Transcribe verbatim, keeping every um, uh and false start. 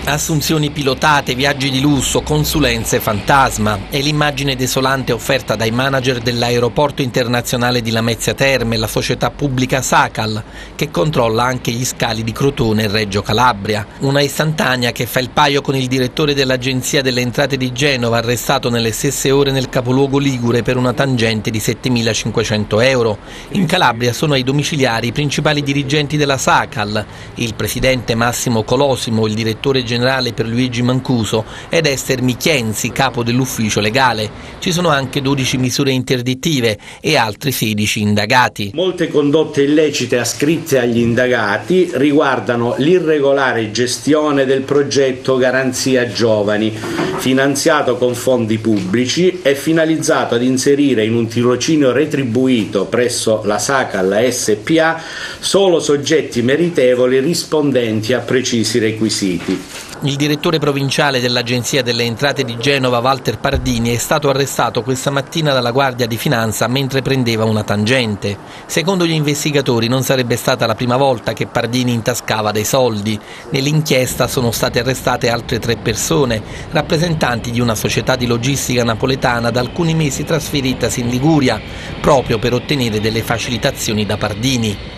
Assunzioni pilotate, viaggi di lusso, consulenze fantasma. È l'immagine desolante offerta dai manager dell'aeroporto internazionale di Lamezia Terme, la società pubblica Sacal, che controlla anche gli scali di Crotone e Reggio Calabria. Una istantanea che fa il paio con il direttore dell'Agenzia delle Entrate di Genova, arrestato nelle stesse ore nel capoluogo ligure per una tangente di settemilacinquecento euro. In Calabria sono ai domiciliari i principali dirigenti della Sacal, il presidente Massimo Colosimo, il direttore generale generale per Luigi Mancuso ed Ester Michienzi, capo dell'ufficio legale. Ci sono anche dodici misure interdittive e altri sedici indagati. Molte condotte illecite ascritte agli indagati riguardano l'irregolare gestione del progetto Garanzia Giovani, finanziato con fondi pubblici e finalizzato ad inserire in un tirocinio retribuito presso la Sacal S P A solo soggetti meritevoli rispondenti a precisi requisiti. Il direttore provinciale dell'Agenzia delle Entrate di Genova, Walter Pardini, è stato arrestato questa mattina dalla Guardia di Finanza mentre prendeva una tangente. Secondo gli investigatori non sarebbe stata la prima volta che Pardini intascava dei soldi. Nell'inchiesta sono state arrestate altre tre persone, rappresentanti di una società di logistica napoletana da alcuni mesi trasferitasi in Liguria, proprio per ottenere delle facilitazioni da Pardini.